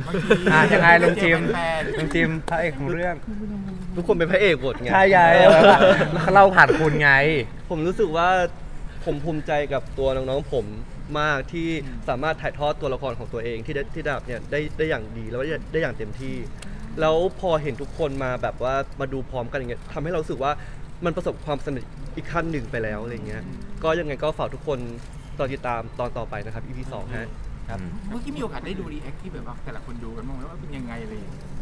ยังไงลุงจิมพระเอกของเรื่องทุกคนเป็นพระเอกหมดไงใช่ไงเล่าผ่านคุณไงผมรู้สึกว่าผมภูมิใจกับตัวน้องๆผมมากที่สามารถถ่ายทอดตัวละครของตัวเองที่ดาบเนี่ยได้อย่างดีแล้วได้อย่างเต็มที่แล้วพอเห็นทุกคนมาแบบว่ามาดูพร้อมกันอย่างเงี้ยทำให้เรารู้สึกว่ามันประสบความสำเร็จอีกขั้นหนึ่งไปแล้วอะไรเงี้ยก็ยังไงก็ฝากทุกคนรอติดตามตอนต่อไปนะครับ EP 2 ฮะครับเมื่อกี้มีโอกาสได้ดูรีแอคที่แบบว่าแต่ละคนดูกันบ้างไหมว่าเป็นยังไงเลย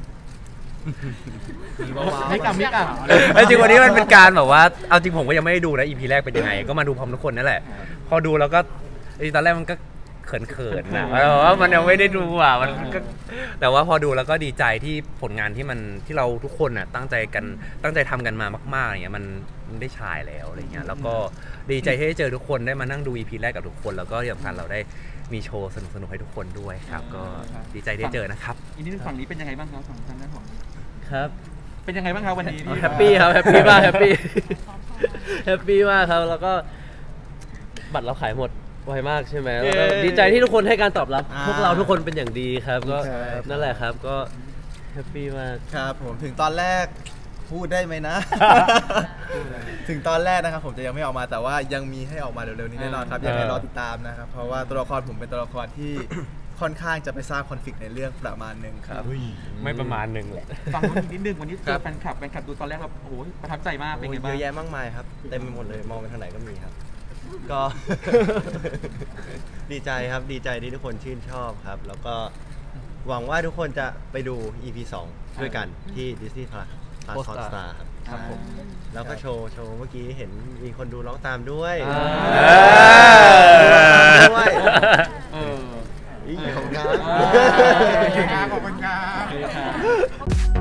ไม่กำจริงวันนี้มันเป็นการแบบว่าเอาจริงผมก็ยังไม่ได้ดูนะ EP แรกเป็นยังไงก็มาดูพร้อมทุกคนนั่นแหละพอดูแล้วก็ตอนแรกมันก็เขินๆนะว่ามันยังไม่ได้ดูอ่ะมันก็แต่ว่าพอดูแล้วก็ดีใจที่ผลงานที่เราทุกคนน่ะตั้งใจทำกันมามากๆอย่างเงี้ยมันได้ฉายแล้วอะไรเงี้ยแล้วก็ดีใจที่ได้เจอทุกคนได้มานั่งดู EP แรกกับทุกคนแล้วก็ที่สำคัญเราได้มีโชว์สนุกๆให้ทุกคนด้วยครับก็ดีใจได้เจอนะครับอีกนิดนึงฝั่งนี้เป็นยังไงบ้างครับฝั่งทางด้านของครับเป็นยังไงบ้างครับวันนี้แฮปปี้ครับแฮปปี้มากแฮปปี้มากครับแล้วก็บัตรเราขายหมดไวมากใช่ไหมแล้วก็ดีใจที่ทุกคนให้การตอบรับพวกเราทุกคนเป็นอย่างดีครับก็นั่นแหละครับก็แฮปปี้มากครับผมถึงตอนแรกพูดได้ไหมนะ ถึงตอนแรกนะครับผมจะยังไม่ออกมาแต่ว่ายังมีให้ออกมาเร็วๆนี้แน่นอนครับยังไงรอติดตามนะครับเพราะว่าตัวละครผมเป็นตัวละครที่ค่อนข้างจะไปสร้างคอนฟ lict ในเรื่องประมาณนึงครับไม่ประมาณนึงแหละฟังนิดนึงวันนี้เจอแฟนคลับดูตอนแรกเราโอ้โหประทับใจมากเป็นไงบ้างเยอะแยะมากมายครับเต็มไปหมดเลยมองไปทางไหนก็มีครับก็ ดีใจครับดีใจที่ทุกคนชื่นชอบครับแล้วก็หวังว่าทุกคนจะไปดู EP 2 ด้วยกันที่ Disney Plus Hotstar ครับผมแล้วก็โชว์เมื่อกี้เห็นมีคนดูร้องตามด้วยด้วยขอบคุณครับขอบคุณครับ